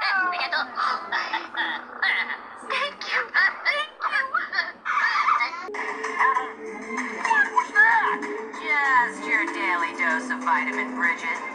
Thank you. What was that? Just your daily dose of vitamin Bridget.